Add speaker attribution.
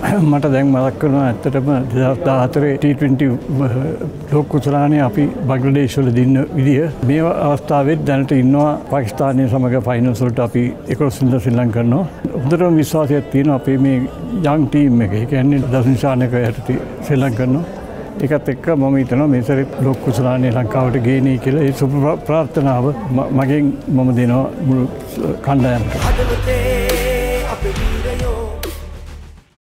Speaker 1: මට දැන් මතක් වෙනවා ඇත්තටම 2014 T20 ලෝක කුසලානේ අපි බංග්ලාදේශ වල දින්න විදිය මේ අවස්ථාවෙත් දැනට ඉන්නවා පාකිස්තානය සමග ෆයිනල්ස් වලට අපි 11 වෙනිදා ශ්‍රී ලංකාව කරනවා. හොඳටම විශ්වාසයක් තියෙනවා අපේ මේ යං ටීම් එක. ඒ කියන්නේ දසුන් ශානක යටතේ ශ්‍රී ලංකාව කරනවා. ඒකත් එක්ක මම හිතනවා මේ සැරේ ලෝක කුසලානේ ලංකාවට ගේන්නේ කියලා ඒ සුබ ප්‍රාර්ථනාව මගෙන් මම දෙනවා මුළු කණ්ඩායමට.